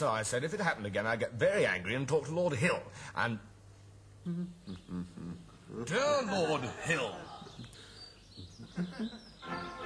So I said, if it happened again, I'd get very angry and talk to Lord Hill. And... Dear Lord Hill...